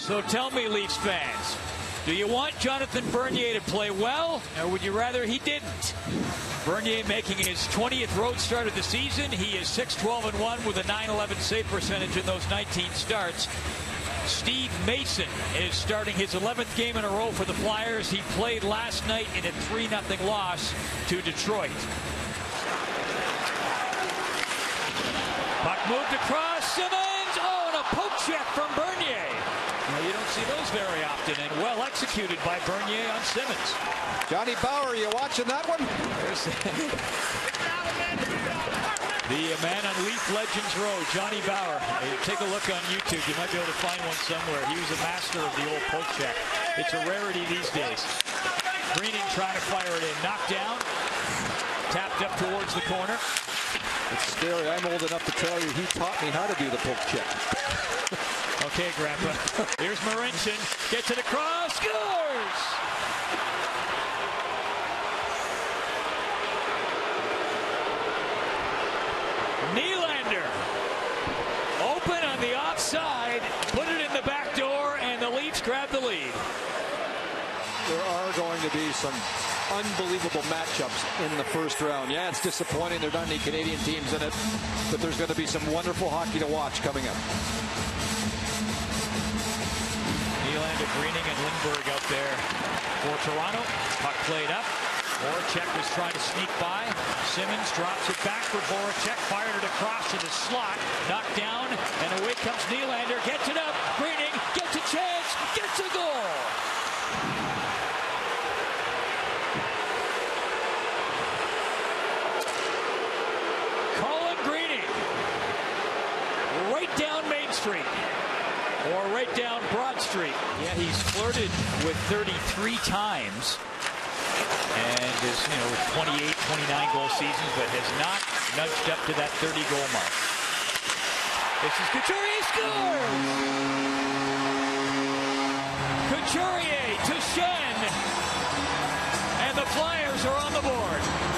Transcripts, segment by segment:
So tell me, Leafs fans, do you want Jonathan Bernier to play well, or would you rather he didn't? Bernier making his 20th road start of the season. He is 6-12-1 with a .911 save percentage in those 19 starts. Steve Mason is starting his 11th game in a row for the Flyers. He played last night in a 3-0 loss to Detroit. Puck moved across. Simmons. Oh, and a poke check from Bernier. Well, you don't see those very often, and well executed by Bernier on Simmons. Johnny Bower, you watching that one? The man on Leaf Legends Row, Johnny Bower. Take a look on YouTube. You might be able to find one somewhere. He was a master of the old poke check. It's a rarity these days. Greening trying to fire it in. Knocked down. Tapped up towards the corner. It's scary. I'm old enough to tell you he taught me how to do the poke check. Okay, Grandpa. Here's Marincin. Gets it across. Scores! Nylander. Open on the offside. Put it in the back door, and the Leafs grab the lead. There are going to be some unbelievable matchups in the first round. Yeah, it's disappointing there aren't any Canadian teams in it, but there's going to be some wonderful hockey to watch coming up. Nylander, Greening, and Lindbergh out there for Toronto. Puck played up. Voracek was trying to sneak by. Simmons drops it back for Voracek. Fired it across to the slot. Knocked down, and away comes Nylander. Gets it up. Greening gets a chance. Gets a goal. Colin Greening. Right down Main Street. Or right down Broad Street. Yeah, he's flirted with 33 times. And is, with 28, 29 goal seasons, but has not nudged up to that 30-goal mark. This is Couturier scores! Couturier to Shen. And the Flyers are on the board.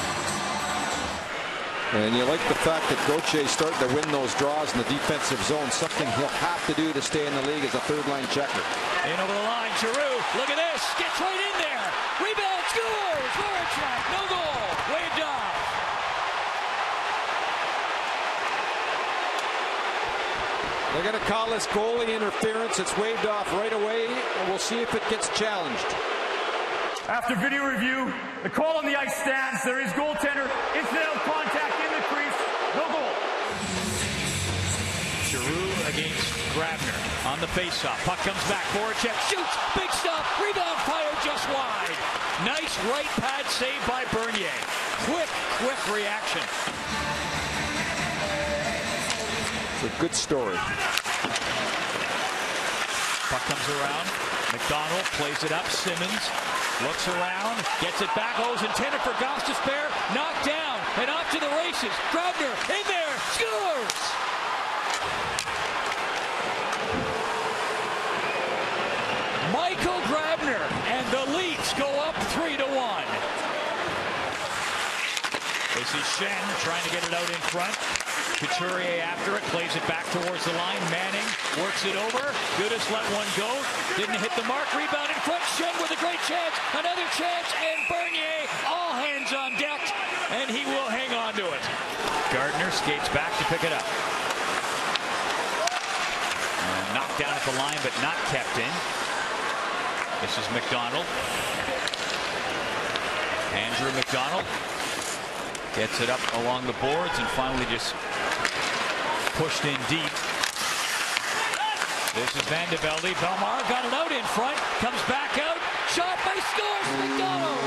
And you like the fact that Gauthier starting to win those draws in the defensive zone, something he'll have to do to stay in the league as a third-line checker. In over the line, Giroux, look at this, gets right in there. Rebound, scores! Voracek, no goal, waved off. They're going to call this goalie interference. It's waved off right away, and we'll see if it gets challenged. After video review, the call on the ice stands. There is goaltender, incidental contact in the crease, no goal. Giroux against Grabner on the faceoff. Puck comes back. Voracek shoots. Big stop. Rebound fired just wide. Nice right pad save by Bernier. Quick reaction. It's a good story. Puck comes around. McDonald plays it up. Simmons looks around. Gets it back. Oh, it's intended for Gostisbehere. Knocked down and off to the races. Grabner in there. Scores! Michael Grabner, and the Leafs go up 3-1. This is Shen trying to get it out in front. Couturier after it, plays it back towards the line. Manning works it over. Goodis let one go. Didn't hit the mark. Rebound in front. Shen with a great chance. Another chance, and Bernier, all hands on deck, and he will hang on to it. Gardner skates back to pick it up. And knocked down at the line, but not kept in. This is McDonald. Andrew McDonald gets it up along the boards and finally just pushed in deep. This is Van de Velde. Belmar got it out in front. Comes back out. Shot by scores. McDonald.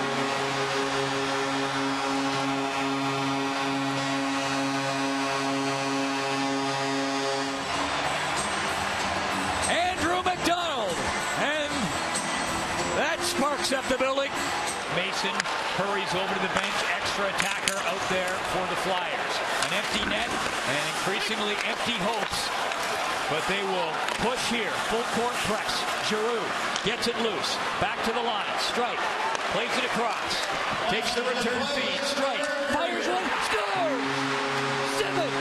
Andrew McDonald. And that sparks up the building. Mason hurries over to the bench. Extra attacker out there for the Flyers. An empty net and increasingly empty hopes. But they will push here. Full court press. Giroux gets it loose. Back to the line. Strike. Plays it across. Takes the return feed. Strike. Fires one. Scores! Simmons!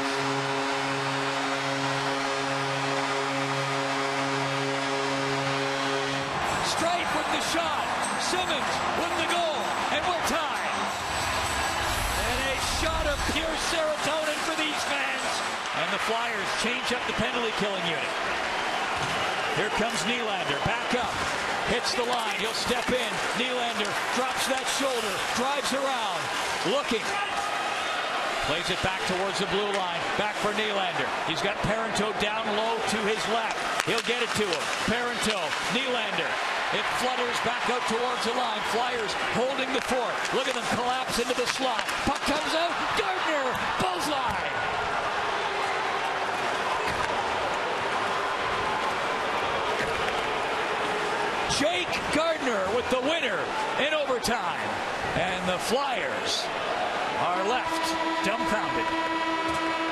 with the shot. Simmons with the goal. And we're tied. And a shot of pure serotonin for these fans. And the Flyers change up the penalty killing unit. Here comes Nylander, back up, hits the line, he'll step in. Nylander drops that shoulder, drives around, looking. Plays it back towards the blue line, back for Nylander. He's got Parenteau down low to his left. He'll get it to him. Parenteau, Nylander. It flutters back out towards the line. Flyers holding the fort. Look at them collapse into the slot. Puck comes out, Gardner, bullseye. Jake Gardner with the winner in overtime. And the Flyers are left dumbfounded.